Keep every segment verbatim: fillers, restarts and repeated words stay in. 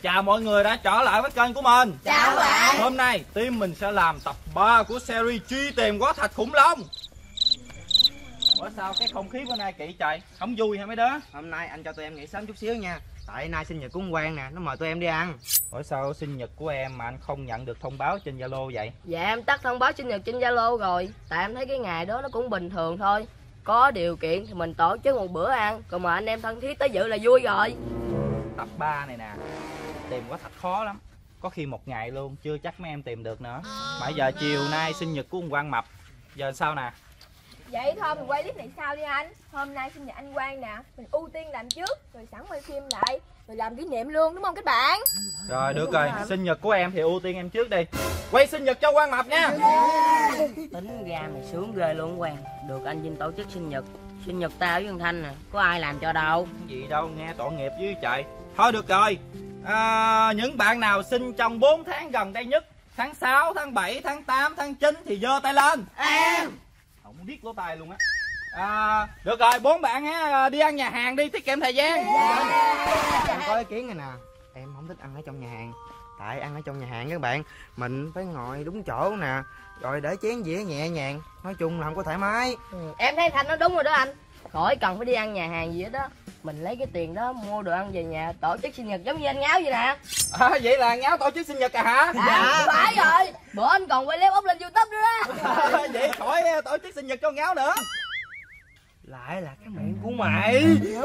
Chào mọi người đã trở lại với kênh của mình. Chào bạn. Hôm nay team mình sẽ làm tập ba của series truy tìm quái thạch khủng long. Ủa sao cái không khí bữa nay kỳ trời, không vui hả mấy đứa? Hôm nay anh cho tụi em nghỉ sớm chút xíu nha. Tại nay sinh nhật của ông Quang nè, nó mời tụi em đi ăn. Ủa sao sinh nhật của em mà anh không nhận được thông báo trên Zalo vậy? Dạ em tắt thông báo sinh nhật trên Zalo rồi. Tại em thấy cái ngày đó nó cũng bình thường thôi. Có điều kiện thì mình tổ chức một bữa ăn, còn mà anh em thân thiết tới dự là vui rồi. Tập ba này nè, tìm quái thạch khó lắm. Có khi một ngày luôn, chưa chắc mấy em tìm được nữa. Mà giờ chiều nay sinh nhật của ông Quang Mập. Giờ sao nè? Vậy thôi mình quay clip này sau đi anh. Hôm nay sinh nhật anh Quang nè, mình ưu tiên làm trước, rồi sẵn quay phim lại, rồi làm kỷ niệm luôn, đúng không các bạn? Rồi được rồi, sinh nhật của em thì ưu tiên em trước đi. Quay sinh nhật cho Quang Mập nha. Tính ra mày sướng ghê luôn Quang. Được anh Vinh tổ chức sinh nhật. Sinh nhật tao với thằng Thanh nè, có ai làm cho đâu. Gì đâu, nghe tội nghiệp với trời. Thôi được rồi, à, những bạn nào sinh trong bốn tháng gần đây nhất, tháng sáu, tháng bảy, tháng tám, tháng chín thì giơ tay lên. Em Không biết lỗ tai luôn á. À, được rồi, bốn bạn á, đi ăn nhà hàng đi, tiết kiệm thời gian. Em có ý kiến này nè. Em không thích ăn ở trong nhà hàng. Tại ăn ở trong nhà hàng các bạn, mình phải ngồi đúng chỗ nè, rồi để chén dĩa nhẹ nhàng. Nói chung là không có thoải mái. ừ, Em thấy Thanh nói đúng rồi đó anh. Khỏi cần phải đi ăn nhà hàng gì hết đó. Mình lấy cái tiền đó mua đồ ăn về nhà tổ chức sinh nhật giống như anh Ngáo vậy nè. À, vậy là Ngáo tổ chức sinh nhật à hả? Dạ phải rồi. Bữa anh còn quay clip up lên YouTube nữa đó. À, vậy khỏi tổ chức sinh nhật cho Ngáo nữa. Lại là cái miệng của mày.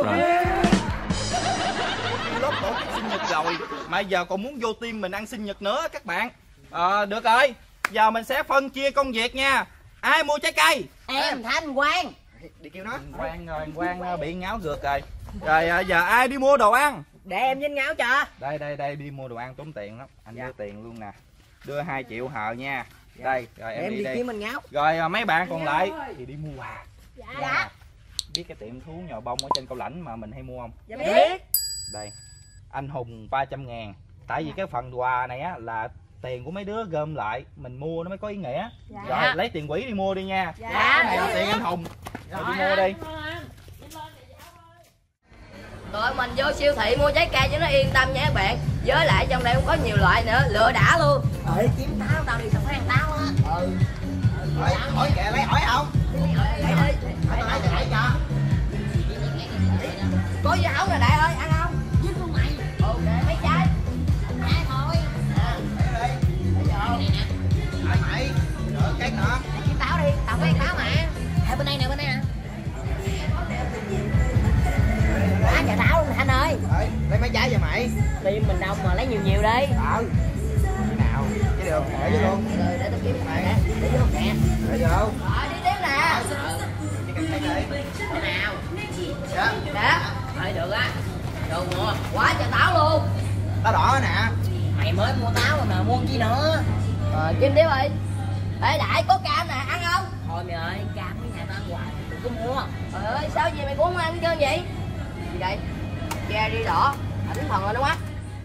Lớp tổ chức sinh nhật rồi mà giờ còn muốn vô team mình ăn sinh nhật nữa các bạn. À, được rồi, giờ mình sẽ phân chia công việc nha. Ai mua trái cây? Em Thanh Quang. Đi kêu nó. Quang rồi, Quang bị Ngáo gượt rồi. Rồi giờ ai đi mua đồ ăn? Để em với Ngáo cho. Đây đây đây, đi mua đồ ăn tốn tiền lắm. Anh đưa tiền luôn nè. Đưa hai triệu hờ nha. Đây, rồi em, Em đi đi đi. kiếm anh Ngáo. Rồi mấy bạn còn lại thì đi mua quà. Dạ. Biết cái tiệm thú nhồi bông ở trên Cao Lãnh mà mình hay mua không? Dạ biết. Đây, anh Hùng ba trăm ngàn. Tại vì cái phần quà này á là tiền của mấy đứa gom lại, mình mua nó mới có ý nghĩa. Dạ. Rồi lấy tiền quỹ đi mua đi nha. Dạ. Cái này là tiền anh Hùng. Rồi đi mua đi. Tụi mình vô siêu thị mua trái cây cho nó yên tâm nha các bạn. Với lại trong đây cũng có nhiều loại nữa, lựa đã luôn. Đợi kiếm táo, tao đi tao phải ăn táo á. Ừ. Hỏi, hỏi kìa, lấy hỏi không? Lấy đi. Lấy lấy lấy cho. Có dưa hấu nè Đại ơi, ăn không? Với con mày. Ok, mấy trái. Trái thôi. À. Lấy đi. Bây giờ. Rồi mày, rửa cái nữa. Kiếm táo đi, tao phải ăn táo mà. Hai bên đây nè, bên đây nè. Quá trời táo luôn Thanh ơi. Rồi, lấy mấy trái vậy mày? Tim mình đông mà lấy nhiều nhiều đi. Ừ. Nào, cái được, để vô luôn. Rồi để tao kiếm mày nè, để vô nè. Để vô. Rồi đi tiếp nè. Chỉ cần thấy đi. Thế nào? Dạ. Đó, rồi được á. Được mua, quá trời táo luôn. Táo đỏ nè. Mày mới mua táo rồi mà mua chi nữa. Rồi kiếm tiếp đi. Ê Đại có cam nè, ăn không? Thôi mày ơi, cam cái nhà tao ăn hoài, đừng có mua. Trời ơi, sao gì mày cũng không ăn hết trơn vậy? Gì đây? Cherry đỏ, ảnh thần rồi đúng không?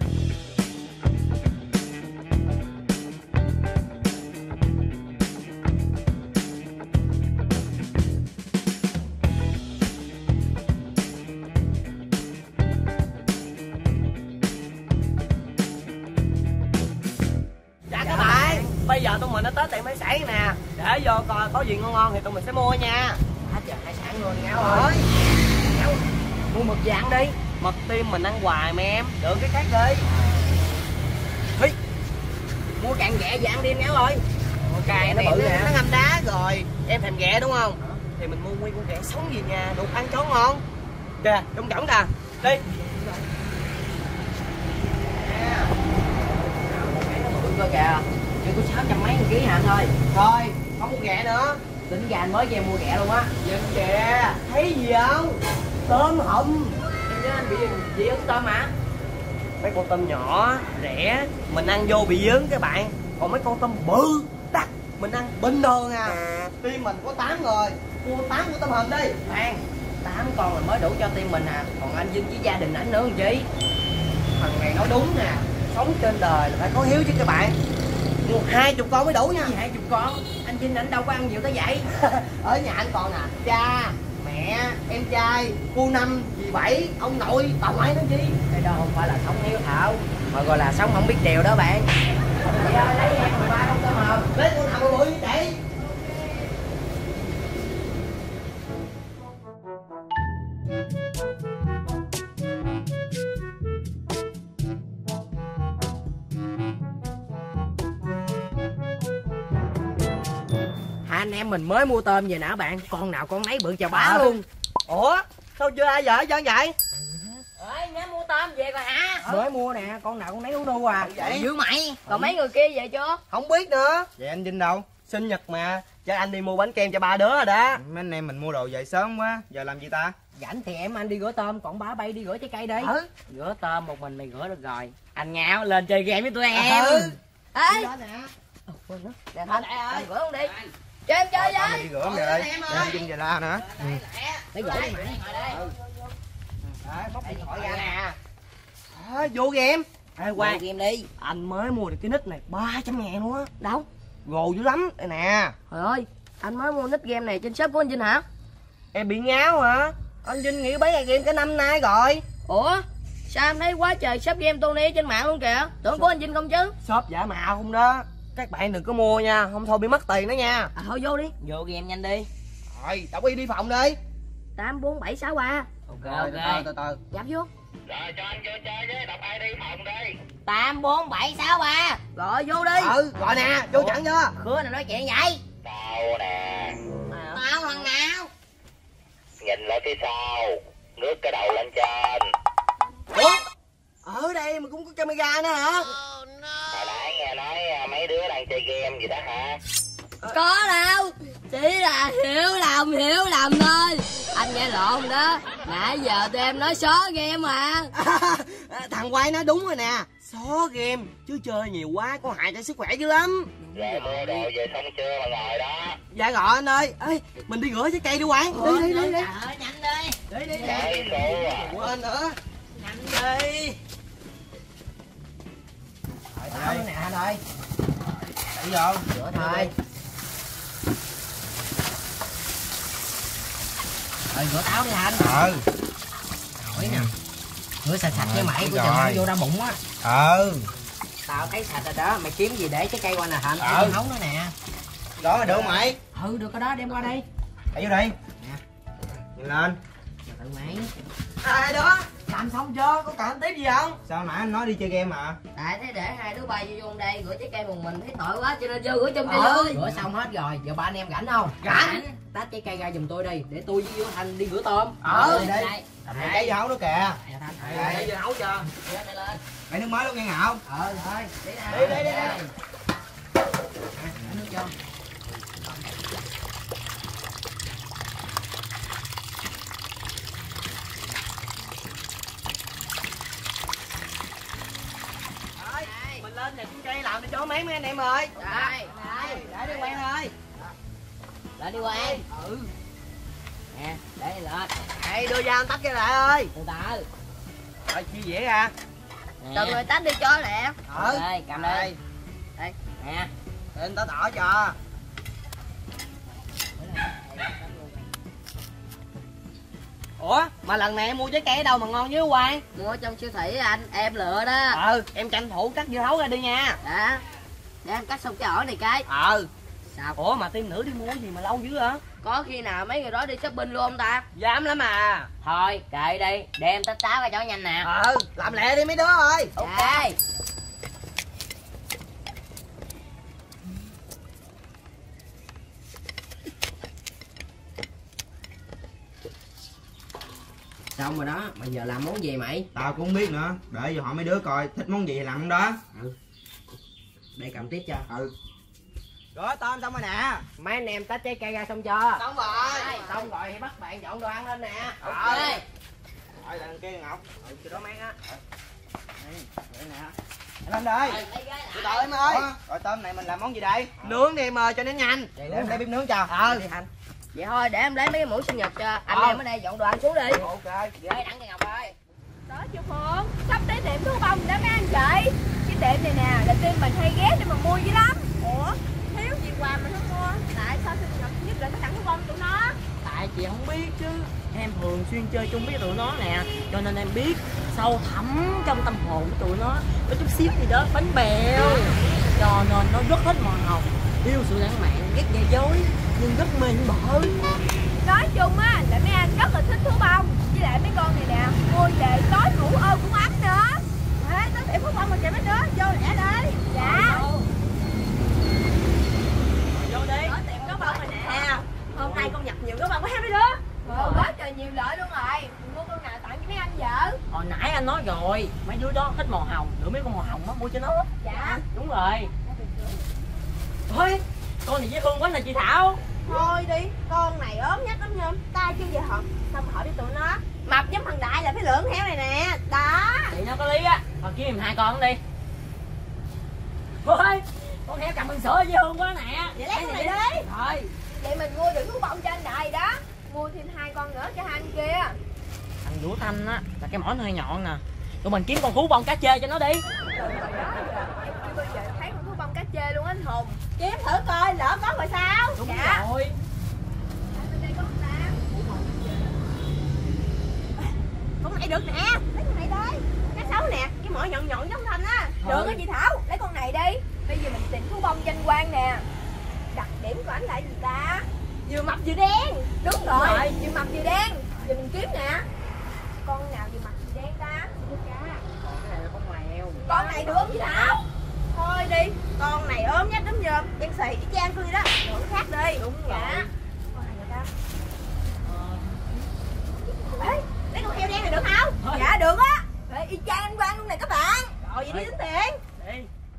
Dạ các bạn, bây giờ tụi mình đã tới tiệm hải sản nè. Để vô coi có gì ngon ngon thì tụi mình sẽ mua nha. Hết giờ hải sản luôn Ngáo ơi. Ngáo, mua mực dạng đi. Mực tim mình ăn hoài mà em. Được cái khác đi. Hi. Mua càng ghẹ dạng đi em Ngáo ơi. Càng nó bự nè, nó ngâm đá rồi. Em thèm ghẹ đúng không? Thì mình mua nguyên con ghẹ sống về nhà, đục ăn cho ngon. Kìa, trong cổng kìa. Đi. Coi kìa, chỉ có sáu trăm mấy ký hả thôi. Thôi, không mua ghẹ nữa. Tính ra anh mới cho em mua ghẹ luôn á. Nhìn kìa, thấy gì không? Tôm hùm. Em nhớ anh bị dị ứng tôm hả? Mấy con tôm nhỏ, rẻ, mình ăn vô bị dướng các bạn. Còn mấy con tôm bự, đắt, mình ăn bình thường à. Team mình có tám người, mua tám con tôm hùm đi. Khoan, tám con là mới đủ cho team mình à. Còn anh Vinh với gia đình anh nữa làm chi? Thằng này nói đúng nè. Sống trên đời là phải có hiếu chứ các bạn. Mua hai chục con mới đủ nha. Hai chục con? Anh Vinh anh đâu có ăn nhiều tới vậy. Ở nhà anh còn nè, cha, mẹ, em trai, cô Năm, dì Bảy, ông nội, bà ngoại nữa chi. Cái đó không phải là sống hiếu Thảo, mà gọi là sống không biết điều đó bạn. Chị ơi, lấy em mười ba con tôm hùm. Lấy con nào bự như chị. Hai anh em mình mới mua tôm về nè bạn, con nào con nấy bự chà bá à. Luôn. Ủa sao chưa ai vợ cho vậy? Ơi, nhớ mua tôm về rồi hả? Mới mua nè, con nào con nấy uống đu à. Vậy dữ mày. Còn mấy người kia về chưa? Không biết nữa. Vậy anh Vinh đâu? Sinh nhật mà, chắc anh đi mua bánh kem cho ba đứa rồi đó. Mấy anh em mình mua đồ về sớm quá, giờ làm gì ta? Rảnh thì em anh đi rửa tôm, còn bá bay đi rửa trái cây đi. Ừ. Rửa tôm một mình mày rửa được rồi. Anh Ngao lên chơi game với tụi em. Ừ. Ê, Ờ, quên nữa. Dạ Thanh, anh rửa không đi. Cho em chơi với. Đi rửa mày ơi. Để anh Vinh về la nữa. Ừ. Lấy rửa đi mày. Đấy, bóc điện thoại ra nè. À, vô game. Ê Qua game đi. anh mới mua được cái nick này ba trăm ngàn luôn á. Đâu? Gồ dữ lắm. Đây nè. Trời ơi, anh mới mua nick game này trên shop của anh Vinh hả? Em bị ngáo hả? Anh Vinh nghỉ bán game cả năm nay rồi. Ủa? Sao em thấy quá trời shop game Tony trên mạng luôn kìa? Tưởng của anh Vinh không chứ? Shop giả mạo không đó. Các bạn đừng có mua nha, không thôi bị mất tiền đó nha. À thôi vô đi. Vô game nhanh đi. Rồi, Đậu Y đi phòng đi. Tám bốn bảy sáu ba. Ok ok. Từ từ. Dập vô. Rồi cho anh vô chơi với, đọc ai đi phòng đi. Tám bốn bảy sáu ba. Rồi vô đi. Ừ, gọi nè, vô chẳng chưa? Khứa nào nói chuyện vậy? Tao nè, Tao thằng nào? nhìn lại phía sau, ngước cái đầu lên trên. Ủa? Ở đây mà cũng có camera nữa hả? Hồi nãy nghe nói mấy đứa đang chơi game gì đó hả? Có đâu. Chỉ là hiểu lầm hiểu lầm thôi. Anh nghe lộn đó. Nãy giờ tụi em nói xó game mà. Thằng quay nói đúng rồi nè. Xó game, chứ chơi nhiều quá có hại cho sức khỏe dữ lắm. Rồi mua đồ về xong chưa mà ngồi đó. Dạ gọi anh ơi. Ê, mình đi rửa trái cây đi Quang. Đi đi đi đi. Trời nhanh đi. Đi đi đi. Đấy số à. Quên nữa. Nhanh Đi. Thôi nè anh ơi. Đi vô. Rửa thôi. Rồi rửa táo đi anh. Ừ. Hỏi nè. Rửa sạch sạch với mày của rồi. chừng nó vô ra bụng á. Ừ. Tao thấy sạch rồi đó, mày kiếm gì để trái cây qua nè Hạnh. Ừ. Tao nấu nữa nè. Đó là được mày. Ừ được cái đó đem qua đây. Để vô đây. Nè. Nhìn lên. Tự mày. Ai đó? Làm xong chưa? Có cần tiếp gì không? Sao nãy anh nói đi chơi game mà. Tại thế để hai đứa bay vô trong đây rửa trái cây một mình thấy tội quá cho nên vô rửa chung cho Ừ. vui. Rửa xong hết rồi, giờ ba anh em rảnh không? Rảnh. Tách trái cây ra giùm tôi đi, để tôi với Vũ Thanh đi rửa tôm. Ừ, đi. Đây. Cầm cái giấy hấu nữa kìa. Dạ Thanh. Đây. Đây vừa nấu chưa? Rửa này lên. Mày nước mới luôn nghe Ngạo. Ờ thôi. Đi Đi đi đi. Nước cho. Mình lên nè, cây làm đi cho mấy mấy anh em ơi. Đây. Đây, để đi Quang ơi. Lên đi Quang. Ừ. Nè, để này lên. Đây, đưa ra anh tách cái lại ơi. Từ từ. Rồi, chia dĩa ra. Từng người tách đi cho nè. Ừ. Đây, cầm Đây. đi. Đây. Nè. Để anh tách đỏ cho. Ủa, mà lần này em mua trái cây ở đâu mà ngon với Quang? Mua trong siêu thị anh, em lựa đó. Ừ, em tranh thủ cắt dưa hấu ra đi nha. Đã. Để anh cắt xong cái ổi này cái. Ừ. Sao? Ủa mà tiên nữ đi mua gì mà lâu dữ hả? Có khi nào mấy người đó đi shopping luôn không ta? Dám lắm à. Thôi, kệ đi, để em tách táo ra cho nhanh nè. Ừ, làm lẹ đi mấy đứa ơi. Ok. Xong rồi đó, bây giờ làm món gì mày? Tao cũng không biết nữa. Để vô hỏi mấy đứa coi thích món gì làm đó. Ừ. Để cầm tiếp cho. Ừ. Rửa tôm xong rồi nè. Mấy anh em tách trái cây ra xong chưa? Xong rồi. Xong rồi thì bắt bạn dọn đồ ăn lên nè. Ok. Rồi đằng kia Ngọc. Ừ, cho đó mấy á. Đây nè. Lên đây. Lấy cái Từ lại. từ em ơi. Rồi tôm này mình làm món gì đây? Nướng đi em ơi cho nó nhanh. Để em lấy bếp nướng cho. Ờ đi Thành. Vậy thôi, để em lấy mấy cái muỗng sinh nhật cho anh Ờ. em ở đây dọn đồ ăn xuống đi. Ok. Ghê đặng cái Ngọc ơi. Đó chị Phượng, sắp tới tiệm thu bông đó mấy anh chị. Cái tiệm này nè, là team mình hay ghé để mà mua dữ lắm. Ủa, thiếu gì quà mình không mua? Tại sao sinh nhật nhất định tặng thu bông tụi nó? Tại chị không biết chứ. Em thường xuyên chơi chung với tụi nó nè. Cho nên em biết sâu thẳm trong tâm hồn của tụi nó có chút xíu gì đó bánh bèo, cho nên nó rất hết màu hồng, yêu sự lãng mạn, ghét gây dối nhưng rất mê những bợ. Nói chung á là mấy anh rất là thích thú bông, với lại mấy con này nè mua về tối ngủ ôm cũng ấm nữa. Thế tới tiệm thú bông mà kìa mấy đứa, vô lẹ đi. Dạ. Vô đi. Ở tiệm có bông rồi nè. Hôm nay con nhập nhiều có bông quá mấy đứa. Ờ, quá trời nhiều lợi luôn rồi. Mình mua con nào tặng cho mấy anh vợ. Hồi nãy anh nói rồi, mấy đứa đó thích màu hồng, nữa mấy con màu hồng á mua cho nó. Dạ. Đúng rồi. Thôi, con này dễ thương quá nè chị Thảo. Thôi đi, con này ốm nhất lắm nhôm, ta chưa về hận. Sao mà hỏi đi tụi nó. Mập giống thằng Đại là cái lưỡng heo này nè. Đó. Chị nó có lý á, còn kiếm giùm hai con đi. Thôi, con heo cầm bằng sữa dễ thương quá nè. Vậy lấy con này đi. Thôi. Vậy mình mua được thú bông cho anh Đại đó. Mua thêm hai con nữa cho hai anh kia. Thằng Vũ Thanh á là cái mỏ hơi nhọn nè. Tụi mình kiếm con thú bông cá chê cho nó đi. Rồi đó giờ em chưa bao giờ thấy con thú bông cá chê luôn anh Hùng. Kiếm thử coi lỡ có rồi sao. Đúng dạ. rồi. Bên đây có con nào? Con này được nè, lấy con này đi. Cá sấu nè, cái mỏ nhọn nhọn giống Thanh á. Được á chị Thảo, lấy con này đi. Bây giờ mình tìm thú bông danh quang nè. Đặc điểm của anh là gì ta? Vừa mập vừa đen. Đúng rồi, rồi. Vừa mập vừa đen. Giờ mình kiếm nè. Con nào vừa mập vừa đen ta? Con cái này là con mèo. Con này được không chị Thảo? Thôi đi, con này ốm nhất lắm nhôm, đen xì y chang tôi đó. Đổi khác đi. Đúng rồi. Dạ. Con này người ta. Ê, lấy con heo đen này được không? Thôi. Dạ được á. Ê, y chang anh Quang luôn này các bạn. Rồi vậy đi tính tiền. Đi.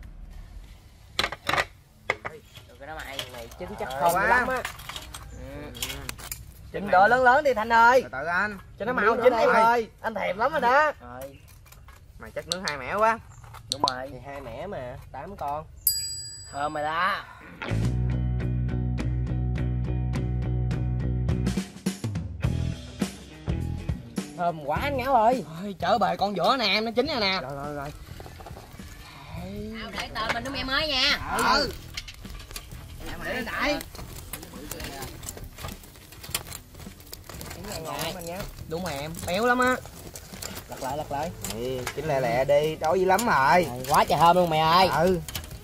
Được rồi đó mày, mày chứng chắc Ờ, không quá. lắm á. Chỉnh Độ lớn lớn đi Thanh ơi. Từ từ anh. Cho nó mau chín đi thôi. Anh thèm lắm rồi đó. Rồi. Mày chắc nướng hai mẻ quá. Đúng rồi. Thì hai mẻ mà, tám con. Thơm mày đó. Thơm quá anh Ngáo ơi. Thôi chở bề con vữa nè em, nó chín rồi nè. Rồi rồi rồi. Tao để tờ mình đúng em mới nha. Ừ. Để lên đại. Đúng rồi em, béo lắm á. Lật lại lật lại. Ừ, chỉnh lẹ lẹ đi, đói dữ lắm rồi. Quá trời thơm luôn mày ơi. Ừ.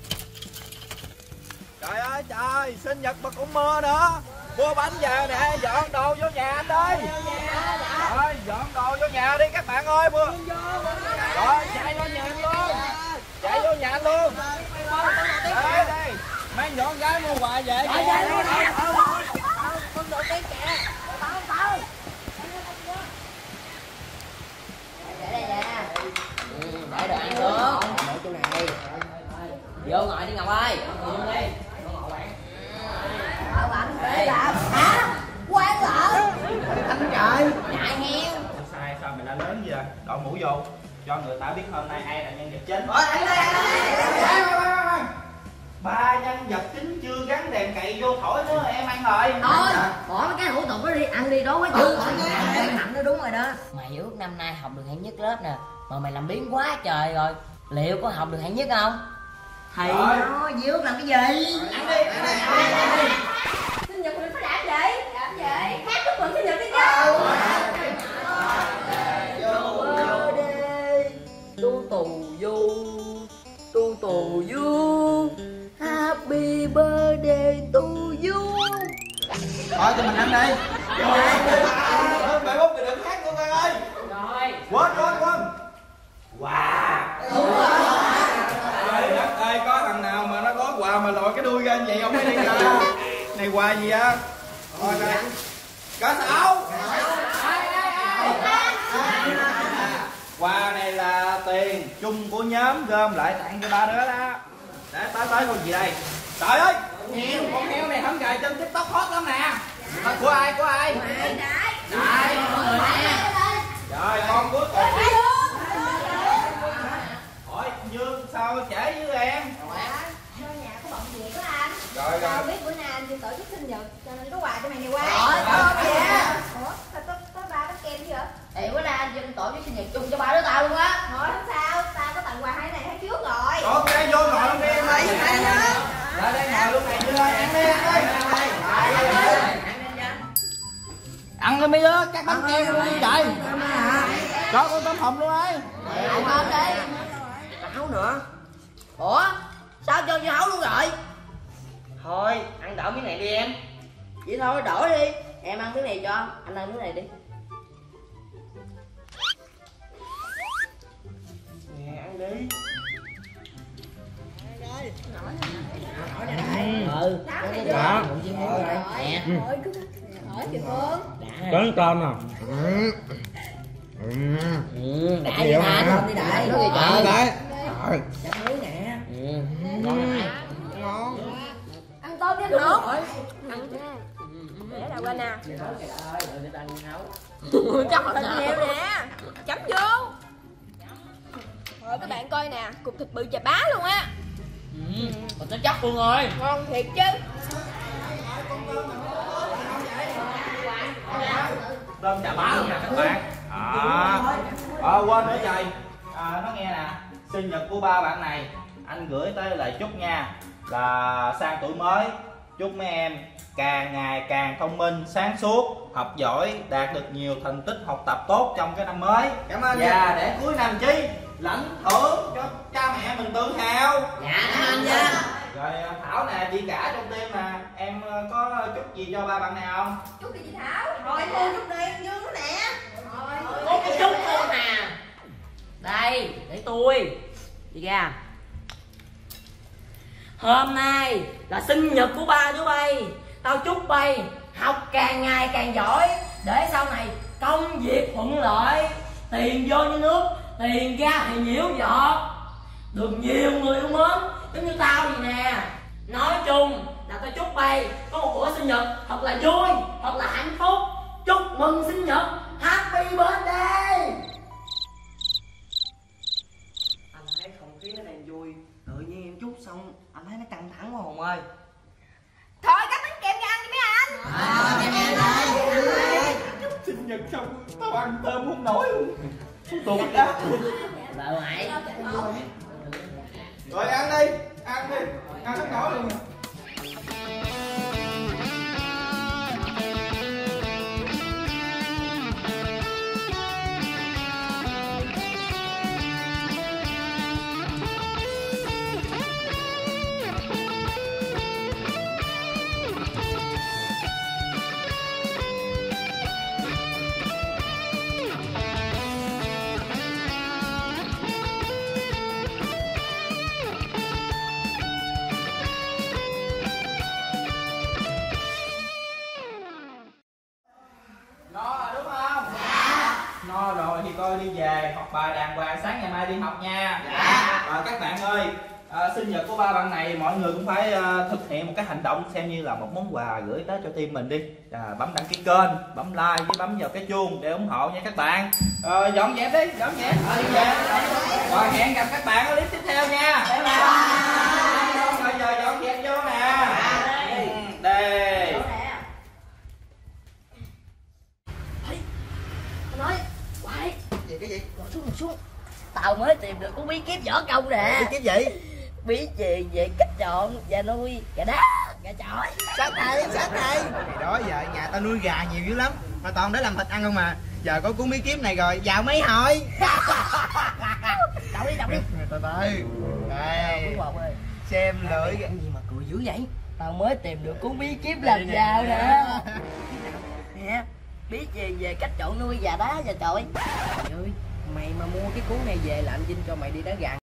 Trời ơi trời, sinh nhật mà cũng mưa nữa. Mua bánh về nè, dọn đồ vô nhà anh đi. Rồi, dọn đồ vô nhà đi các bạn ơi. Mưa. Rồi, chạy vô nhà anh luôn. Chạy vô nhà anh luôn. Đây, đây. Mang dọn gái mua quà về. Chạy chạy luôn. Con đồ tiên kìa. Tao tao. Để đây nè. Ừ, để đồ ăn xuống. Để chỗ này. Vô ngồi đi Ngọc ơi. Vô đi. Ở bạn để làm hả? Quan lợ. Anh trời. Ngại heo. Sai sao mày đã lớn giờ? Đội mũ vô cho người ta biết hôm nay ai là nhân vật chính. Ôi anh đây anh đây. Ba nhân vật chính chưa gắn đèn cậy vô thổi nữa em ăn rồi. Thôi, bỏ mấy cái hủ tục đó đi, ăn đi đó quá chứ. Ăn mặn nó đúng rồi đó. Mày ước năm nay học được hạng nhất lớp nè, mà mày làm biến quá trời rồi. Liệu có học được hạng nhất không? Thầy nó ước làm cái gì? Ăn đi, ăn đi, ăn đi. Sinh nhật mình phải làm vậy? Làm vậy? Hát chúc mừng sinh nhật đi chứ. Tu tù du, tu tù du, happy birthday to you. Thôi tụi mình ăn đi. Mày bút mày đừng hát luôn Quang ơi. Rồi. Quên quên quên. Wow. Trời đất ơi, có thằng nào mà nó có quà mà lòi cái đuôi ra như vậy không thấy đi ra. Này quà gì á? Rồi đây. Cá sấu. Quà này là tiền chung của nhóm gom lại tặng cho ba đứa đó. Để tới tới con gì đây? Trời ơi, heo, con heo này hâm gài trên TikTok hot lắm nè. Thôi, của ai? Của ai? Đại. Đại. Rồi con cuối cùng. Hỏi Dương sao trễ với em? Vô nhà có bận việc đó anh. Rồi rồi. Tao biết bữa nay anh đi tổ chức sinh nhật cho nên có quà cho mày nè Quang. Rồi, con kìa. Ủa, sao có có ba bánh kem chứ hả? Thì bữa nay anh dân tổ chức sinh nhật chung cho ba đứa tao luôn á. Thôi không sao, tao có tặng quà hai này tháng trước rồi. Ok, vô ngồi luôn đi em ơi. Lại đây ngồi luôn này Dương ơi, ăn đi, ăn đi. Ăn đi mấy đứa, các bánh kem luôn đi trời. Cho con tôm hùm luôn ơi. Lại cơm đi. Háo nữa. Ủa sao cho dưa hấu luôn rồi? Thôi ăn đỡ miếng này đi em. Vậy thôi đổi đi. Em ăn miếng này cho. Anh ăn miếng này đi. Nè ăn đi. Ừ. Đó. Nè. Thôi cứ hỏi chị Phương. Có tôm à. Ừ, đã vậy hả? Tôm đi đại. Nói gì trời. Đấy. Chấm muối nè. Ừ. Ngon này. Ngon. Ăn tôm đi anh Hậu. Ăn để nào qua nè. Chắc thịt heo nè. Chấm vô. Rồi các bạn coi nè, cục thịt bự chà bá luôn á. Ừ, còn nó chắc luôn rồi. Ngon thiệt chứ. Tôm chà bá luôn nè các bạn. À, à quên nữa trời. À, nó nghe nè, sinh nhật của ba bạn này anh gửi tới lời chúc nha, là sang tuổi mới chúc mấy em càng ngày càng thông minh, sáng suốt, học giỏi, đạt được nhiều thành tích học tập tốt trong cái năm mới. Cảm ơn Và nha. để cuối năm chi lãnh thưởng cho cha mẹ mình tự hào. Dạ cảm ơn nha. Rồi Thảo nè, chị cả trong team nè, em có chúc gì cho ba bạn này không? Chúc đi chị Thảo. Rồi cô chúc đi anh Dương nè. Có cái chúc luôn nè. Đây để tôi đi ra. Hôm nay là sinh nhật của ba chú bay. Tao chúc bay học càng ngày càng giỏi, để sau này công việc thuận lợi, tiền vô như nước, tiền ra thì nhiễu giọt, được nhiều người yêu mến giống như tao vậy nè. Nói chung là tao chúc bay có một bữa sinh nhật thật là vui, thật là hạnh phúc. Chúc mừng sinh nhật, happy birthday. Anh thấy không khí nó đang vui, tự nhiên em chút xong anh thấy nó căng thẳng quá Hùng ơi. Thôi cắt bánh kem cho ăn đi mấy anh. Sinh nhật xong tao ăn tôm không nổi luôn. Tuột ra. Vợ mày. Rồi ăn đi, ăn đi, ăn không nổi luôn. No rồi thì coi đi về học bài đàng hoàng, sáng ngày mai đi học nha. Dạ. Và các bạn ơi, à, sinh nhật của ba bạn này mọi người cũng phải à, thực hiện một cái hành động xem như là một món quà gửi tới cho team mình đi. À, bấm đăng ký kênh, bấm like với bấm vào cái chuông để ủng hộ nha các bạn. À, dọn dẹp đi, dọn dẹp. À, đi về. Rồi hẹn gặp các bạn ở clip tiếp theo nha. Bye bye. Bây giờ dọn dẹp vô nè. Đây. Nói quay Gì cái gì? ngồi xuống ngồi xuống. Tao mới tìm được cuốn bí kíp võ công nè. Bí kíp gì? Bí truyền về cách chọn và nuôi gà đá, gà chọi. Sát này, sát này. Thì đó giờ nhà tao nuôi gà nhiều dữ lắm, mà toàn để làm thịt ăn không mà. Giờ có cuốn bí kíp này rồi, vào mấy hồi. Đậu đi, đậu đi. Từ từ. Đây. Ơi. Xem lưỡi. Cái gì mà cười dữ vậy? Tao mới tìm được cuốn bí kíp làm giàu nè. Nè, bí truyền về cách chọn nuôi gà đá, gà chọi. Trời ơi, mày mà mua cái cuốn này về là anh Vinh cho mày đi đá gà.